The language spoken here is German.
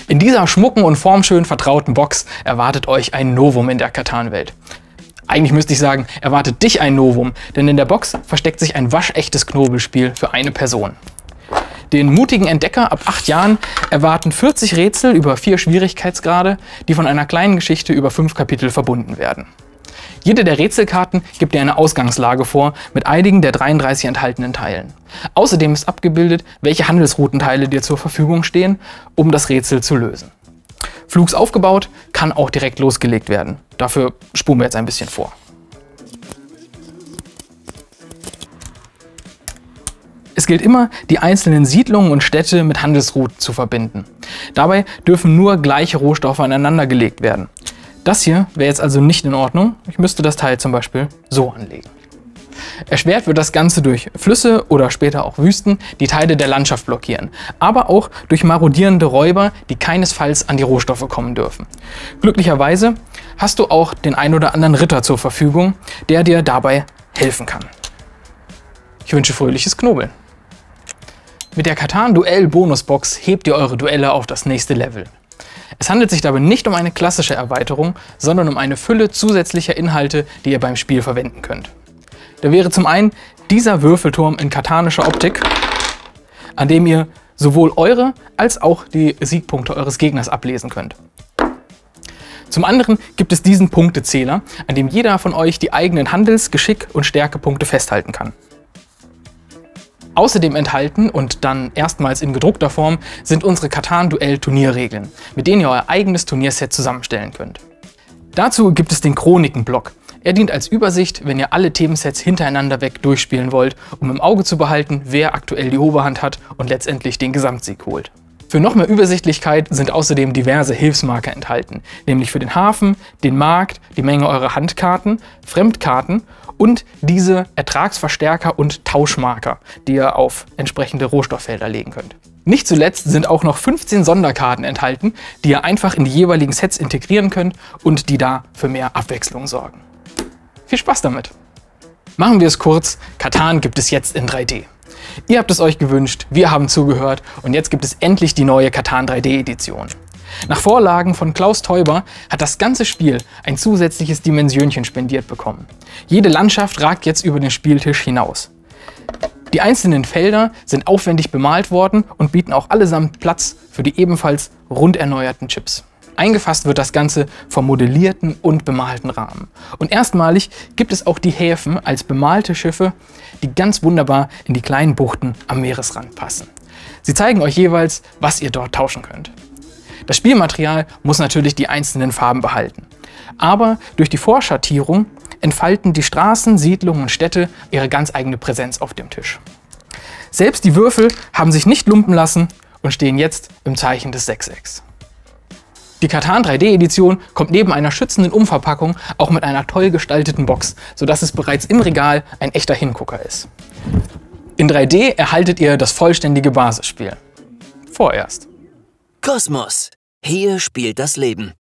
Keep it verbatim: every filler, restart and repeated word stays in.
In dieser schmucken und formschön vertrauten Box erwartet euch ein Novum in der Catan-Welt. Eigentlich müsste ich sagen, erwartet dich ein Novum, denn in der Box versteckt sich ein waschechtes Knobelspiel für eine Person. Den mutigen Entdecker ab acht Jahren erwarten vierzig Rätsel über vier Schwierigkeitsgrade, die von einer kleinen Geschichte über fünf Kapitel verbunden werden. Jede der Rätselkarten gibt dir eine Ausgangslage vor, mit einigen der dreiunddreißig enthaltenen Teilen. Außerdem ist abgebildet, welche Handelsroutenteile dir zur Verfügung stehen, um das Rätsel zu lösen. Flugs aufgebaut, kann auch direkt losgelegt werden. Dafür spulen wir jetzt ein bisschen vor. Es gilt immer, die einzelnen Siedlungen und Städte mit Handelsrouten zu verbinden. Dabei dürfen nur gleiche Rohstoffe aneinander gelegt werden. Das hier wäre jetzt also nicht in Ordnung. Ich müsste das Teil zum Beispiel so anlegen. Erschwert wird das Ganze durch Flüsse oder später auch Wüsten, die Teile der Landschaft blockieren. Aber auch durch marodierende Räuber, die keinesfalls an die Rohstoffe kommen dürfen. Glücklicherweise hast du auch den ein oder anderen Ritter zur Verfügung, der dir dabei helfen kann. Ich wünsche fröhliches Knobeln. Mit der Catan Duell Bonusbox hebt ihr eure Duelle auf das nächste Level. Es handelt sich dabei nicht um eine klassische Erweiterung, sondern um eine Fülle zusätzlicher Inhalte, die ihr beim Spiel verwenden könnt. Da wäre zum einen dieser Würfelturm in katanischer Optik, an dem ihr sowohl eure als auch die Siegpunkte eures Gegners ablesen könnt. Zum anderen gibt es diesen Punktezähler, an dem jeder von euch die eigenen Handels-, Geschick- und Stärkepunkte festhalten kann. Außerdem enthalten und dann erstmals in gedruckter Form sind unsere Catan-Duell-Turnierregeln, mit denen ihr euer eigenes Turnierset zusammenstellen könnt. Dazu gibt es den Chroniken-Block. Er dient als Übersicht, wenn ihr alle Themensets hintereinander weg durchspielen wollt, um im Auge zu behalten, wer aktuell die Oberhand hat und letztendlich den Gesamtsieg holt. Für noch mehr Übersichtlichkeit sind außerdem diverse Hilfsmarker enthalten, nämlich für den Hafen, den Markt, die Menge eurer Handkarten, Fremdkarten und diese Ertragsverstärker und Tauschmarker, die ihr auf entsprechende Rohstofffelder legen könnt. Nicht zuletzt sind auch noch fünfzehn Sonderkarten enthalten, die ihr einfach in die jeweiligen Sets integrieren könnt und die da für mehr Abwechslung sorgen. Viel Spaß damit! Machen wir es kurz, Catan gibt es jetzt in drei D. Ihr habt es euch gewünscht, wir haben zugehört und jetzt gibt es endlich die neue Catan drei D Edition. Nach Vorlagen von Klaus Teuber hat das ganze Spiel ein zusätzliches Dimensionchen spendiert bekommen. Jede Landschaft ragt jetzt über den Spieltisch hinaus. Die einzelnen Felder sind aufwendig bemalt worden und bieten auch allesamt Platz für die ebenfalls rund erneuerten Chips. Eingefasst wird das Ganze vom modellierten und bemalten Rahmen. Und erstmalig gibt es auch die Häfen als bemalte Schiffe, die ganz wunderbar in die kleinen Buchten am Meeresrand passen. Sie zeigen euch jeweils, was ihr dort tauschen könnt. Das Spielmaterial muss natürlich die einzelnen Farben behalten. Aber durch die Vorschattierung entfalten die Straßen, Siedlungen und Städte ihre ganz eigene Präsenz auf dem Tisch. Selbst die Würfel haben sich nicht lumpen lassen und stehen jetzt im Zeichen des Sechsecks. Die Catan drei D Edition kommt neben einer schützenden Umverpackung auch mit einer toll gestalteten Box, sodass es bereits im Regal ein echter Hingucker ist. In drei D erhaltet ihr das vollständige Basisspiel. Vorerst. Kosmos. Hier spielt das Leben.